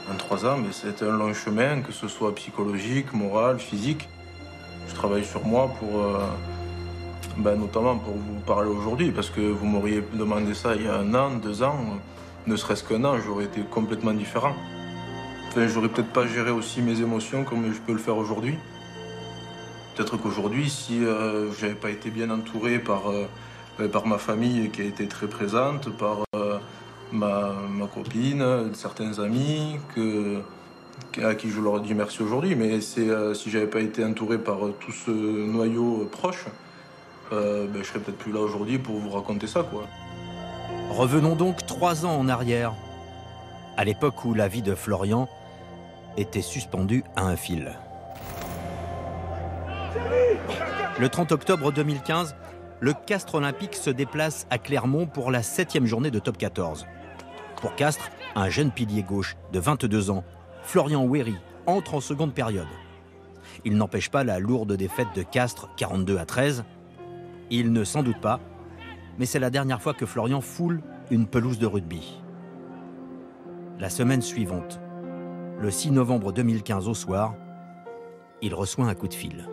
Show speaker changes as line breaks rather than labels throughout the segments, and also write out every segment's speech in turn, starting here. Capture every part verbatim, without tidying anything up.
En trois ans, mais c'était un long chemin, que ce soit psychologique, moral, physique. Je travaille sur moi pour, euh, ben, notamment pour vous parler aujourd'hui, parce que vous m'auriez demandé ça il y a un an, deux ans, ne serait-ce qu'un an, j'aurais été complètement différent. Enfin, j'aurais peut-être pas géré aussi mes émotions comme je peux le faire aujourd'hui. Peut-être qu'aujourd'hui, si euh, j'avais pas été bien entouré par, euh, par ma famille qui a été très présente, par euh, ma, ma copine, certains amis, que, à qui je leur dis merci aujourd'hui, mais c'est, euh, si j'avais pas été entouré par euh, tout ce noyau euh, proche, euh, ben, je serais peut-être plus là aujourd'hui pour vous raconter ça, quoi.
Revenons donc trois ans en arrière, à l'époque où la vie de Florian était suspendue à un fil. Le trente octobre deux mille quinze, le Castres olympique se déplace à Clermont pour la septième journée de top quatorze. Pour Castres, un jeune pilier gauche de vingt-deux ans, Florian Wéry, entre en seconde période. Il n'empêche pas la lourde défaite de Castres, quarante-deux à treize. Il ne s'en doute pas, mais c'est la dernière fois que Florian foule une pelouse de rugby. La semaine suivante, le six novembre deux mille quinze au soir, il reçoit un coup de fil.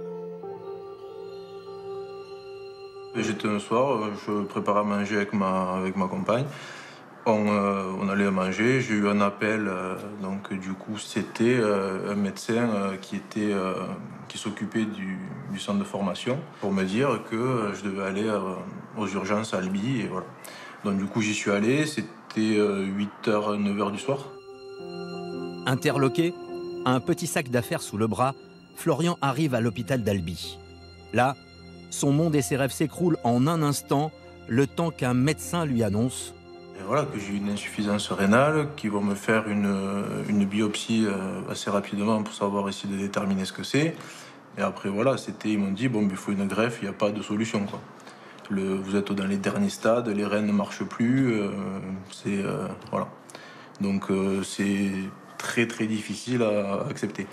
J'étais un soir, je préparais à manger avec ma, avec ma compagne. On, euh, on allait manger, j'ai eu un appel, euh, donc du coup c'était euh, un médecin euh, qui, était, euh, qui s'occupait du, du centre de formation pour me dire que euh, je devais aller euh, aux urgences à Albi. Et voilà. Donc du coup j'y suis allé, c'était euh, huit heures, neuf heures du soir.
Interloqué, un petit sac d'affaires sous le bras, Florian arrive à l'hôpital d'Albi. Là, son monde et ses rêves s'écroulent en un instant, le temps qu'un médecin lui annonce.
Et voilà, que j'ai une insuffisance rénale, qu'ils vont me faire une, une biopsie assez rapidement pour savoir essayer de déterminer ce que c'est. Et après, voilà, c'était, ils m'ont dit, bon, il faut une greffe, il n'y a pas de solution, quoi. Le, vous êtes dans les derniers stades, les reins ne marchent plus, euh, c'est, euh, voilà. Donc, euh, c'est très, très difficile à accepter.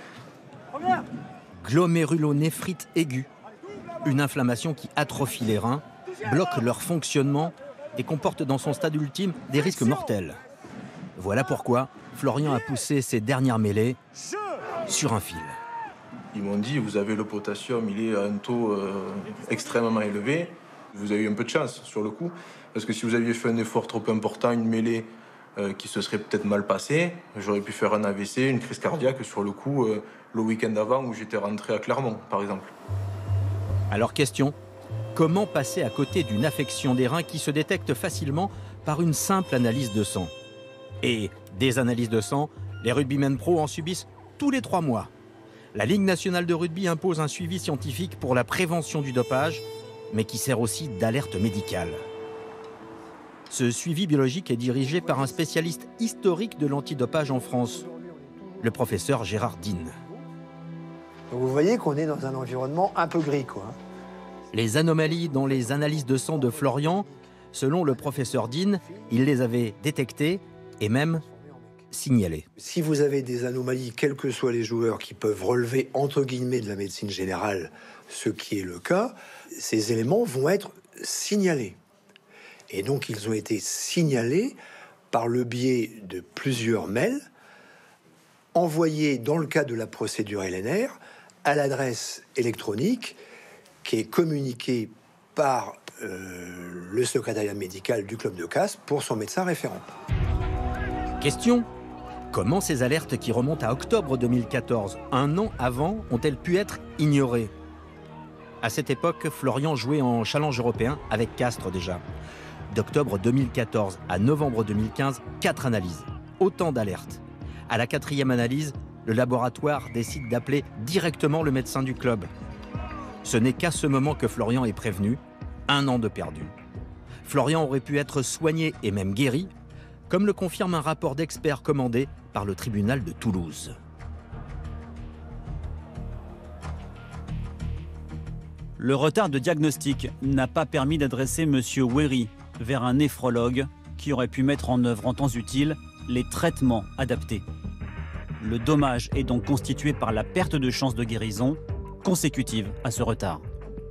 Glomérulonéphrite aiguë, une inflammation qui atrophie les reins, bloque leur fonctionnement et comporte dans son stade ultime des risques mortels. Voilà pourquoi Florian a poussé ses dernières mêlées sur un fil.
Ils m'ont dit, vous avez le potassium, il est à un taux euh, extrêmement élevé. Vous avez eu un peu de chance sur le coup, parce que si vous aviez fait un effort trop important, une mêlée euh, qui se serait peut-être mal passée, j'aurais pu faire un A V C, une crise cardiaque sur le coup, euh, le week-end avant où j'étais rentré à Clermont, par exemple.
Alors question, comment passer à côté d'une affection des reins qui se détecte facilement par une simple analyse de sang? Et des analyses de sang, les rugbymen pros en subissent tous les trois mois. La Ligue nationale de rugby impose un suivi scientifique pour la prévention du dopage, mais qui sert aussi d'alerte médicale. Ce suivi biologique est dirigé par un spécialiste historique de l'antidopage en France, le professeur Gérard Dine.
Donc vous voyez qu'on est dans un environnement un peu gris, quoi.
Les anomalies dans les analyses de sang de Florian, selon le professeur Dine, il les avait détectées et même signalées.
Si vous avez des anomalies, quels que soient les joueurs, qui peuvent relever entre guillemets de la médecine générale, ce qui est le cas, ces éléments vont être signalés. Et donc ils ont été signalés par le biais de plusieurs mails envoyés dans le cadre de la procédure L N R à l'adresse électronique qui est communiquée par euh, le secrétariat médical du club de Castres pour son médecin référent.
Question : comment ces alertes qui remontent à octobre deux mille quatorze, un an avant, ont-elles pu être ignorées ? À cette époque, Florian jouait en challenge européen avec Castres déjà. D'octobre deux mille quatorze à novembre deux mille quinze, quatre analyses, autant d'alertes. À la quatrième analyse, le laboratoire décide d'appeler directement le médecin du club. Ce n'est qu'à ce moment que Florian est prévenu, un an de perdu. Florian aurait pu être soigné et même guéri, comme le confirme un rapport d'experts commandé par le tribunal de Toulouse.
Le retard de diagnostic n'a pas permis d'adresser M. Wéry vers un néphrologue qui aurait pu mettre en œuvre en temps utile les traitements adaptés. Le dommage est donc constitué par la perte de chance de guérison consécutive à ce retard.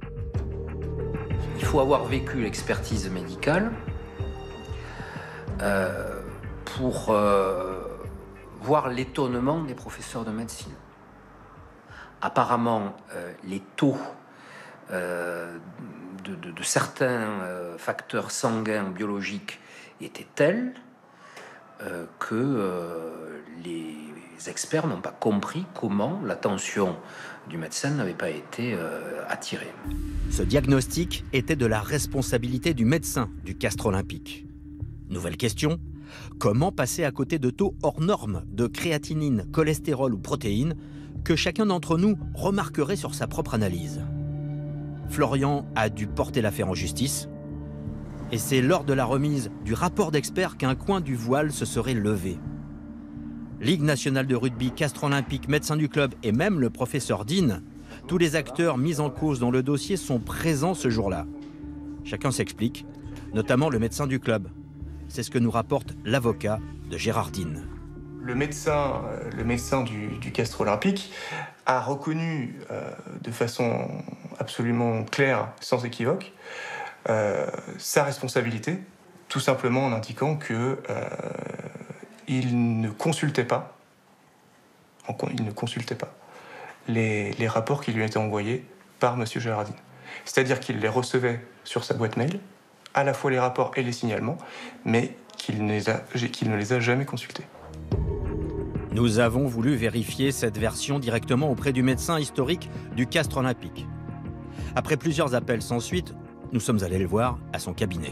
Il faut avoir vécu l'expertise médicale euh, pour euh, voir l'étonnement des professeurs de médecine. Apparemment, euh, les taux euh, de, de, de certains euh, facteurs sanguins biologiques étaient tels euh, que euh, les experts n'ont pas compris comment l'attention du médecin n'avait pas été euh, attirée.
Ce diagnostic était de la responsabilité du médecin du Castres olympique. Nouvelle question, comment passer à côté de taux hors normes de créatinine, cholestérol ou protéines que chacun d'entre nous remarquerait sur sa propre analyse? Florian a dû porter l'affaire en justice. Et c'est lors de la remise du rapport d'experts qu'un coin du voile se serait levé. Ligue nationale de rugby, Castres olympique, médecin du club et même le professeur Dean, tous les acteurs mis en cause dans le dossier sont présents ce jour-là. Chacun s'explique, notamment le médecin du club. C'est ce que nous rapporte l'avocat de Gérard Dean.
Le médecin, le médecin du, du Castres olympique a reconnu euh, de façon absolument claire, sans équivoque, euh, sa responsabilité, tout simplement en indiquant que euh, il ne consultait pas, il ne consultait pas les, les rapports qui lui étaient envoyés par M. Gérard Dean. C'est-à-dire qu'il les recevait sur sa boîte mail, à la fois les rapports et les signalements, mais qu'il ne les a, qu'il ne les a jamais consultés.
Nous avons voulu vérifier cette version directement auprès du médecin historique du Castres olympique. Après plusieurs appels sans suite, nous sommes allés le voir à son cabinet.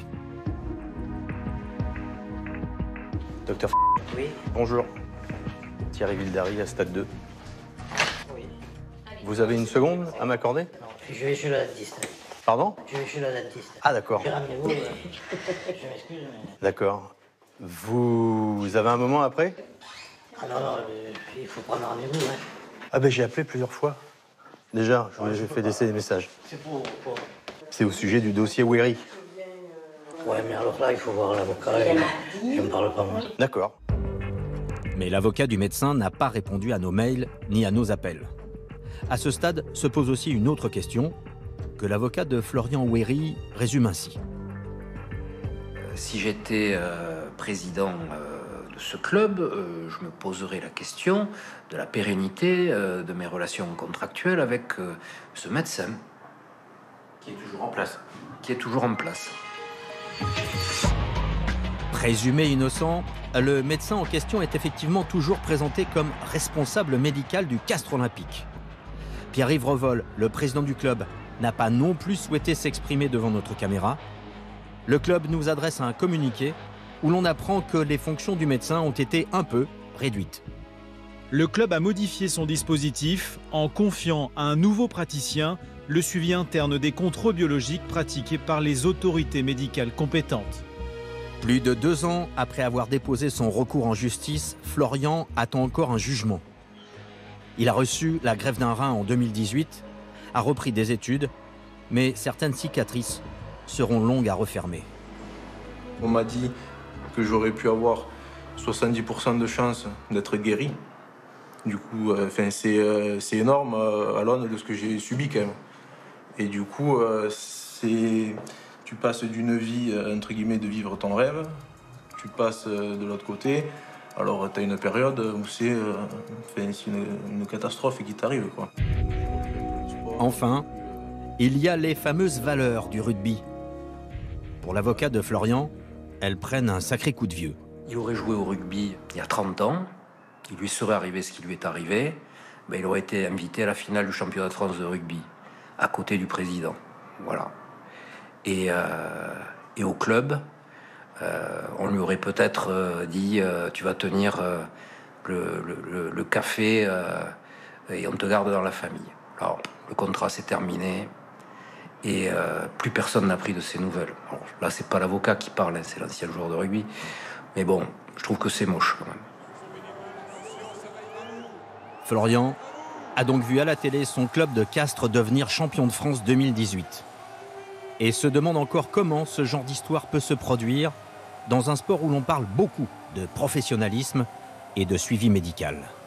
Docteur
Oui.
Bonjour. Thierry Vildary à Stade deux.
Oui.
Vous avez une seconde à m'accorder?
Non, je vais chez le dentiste.
Pardon?
Je vais chez le dentiste.
Ah d'accord.
J'ai rendez-vous. Euh... je m'excuse, mais...
D'accord. Vous... vous avez un moment après?
Ah non, non, euh, il faut prendre rendez-vous. Hein.
Ah ben j'ai appelé plusieurs fois. Déjà, je vous ai fait laisser des messages.
C'est pour, pour...
C'est au sujet du dossier Wéry.
Ouais, mais alors là, il faut voir l'avocat. Et... je ne parle pas moi.
D'accord.
Mais l'avocat du médecin n'a pas répondu à nos mails ni à nos appels. À ce stade se pose aussi une autre question que l'avocat de Florian Wéry résume ainsi.
Si j'étais euh, président euh, de ce club, euh, je me poserais la question de la pérennité euh, de mes relations contractuelles avec euh, ce médecin. Qui est toujours en place. Qui est toujours en place.
Présumé innocent, le médecin en question est effectivement toujours présenté comme responsable médical du Castres olympique. Pierre-Yves Revol, le président du club, n'a pas non plus souhaité s'exprimer devant notre caméra. Le club nous adresse un communiqué où l'on apprend que les fonctions du médecin ont été un peu réduites.
Le club a modifié son dispositif en confiant à un nouveau praticien le suivi interne des contrôles biologiques pratiqués par les autorités médicales compétentes.
Plus de deux ans après avoir déposé son recours en justice, Florian attend encore un jugement. Il a reçu la greffe d'un rein en deux mille dix-huit, a repris des études, mais certaines cicatrices seront longues à refermer.
On m'a dit que j'aurais pu avoir soixante-dix pour cent de chances d'être guéri. Du coup, euh, c'est euh, c'est énorme euh, à l'aune de ce que j'ai subi quand même. Et du coup, euh, c'est... tu passes d'une vie, euh, entre guillemets, de vivre ton rêve, tu passes euh, de l'autre côté, alors tu as une période où c'est euh, enfin, une, une catastrophe qui t'arrive, quoi.
Enfin, il y a les fameuses valeurs du rugby. Pour l'avocat de Florian, elles prennent un sacré coup de vieux.
Il aurait joué au rugby il y a trente ans, il lui serait arrivé ce qui lui est arrivé, ben, il aurait été invité à la finale du championnat de France de rugby, à côté du président. Voilà. Et, euh, et au club, euh, on lui aurait peut-être euh, dit euh, tu vas tenir euh, le, le, le café euh, et on te garde dans la famille. Alors, le contrat s'est terminé et euh, plus personne n'a pris de ses nouvelles. Alors, là, c'est pas l'avocat qui parle, hein, c'est l'ancien joueur de rugby. Mais bon, je trouve que c'est moche quand même.
Florian a donc vu à la télé son club de Castres devenir champion de France deux mille dix-huit. Et se demande encore comment ce genre d'histoire peut se produire dans un sport où l'on parle beaucoup de professionnalisme et de suivi médical.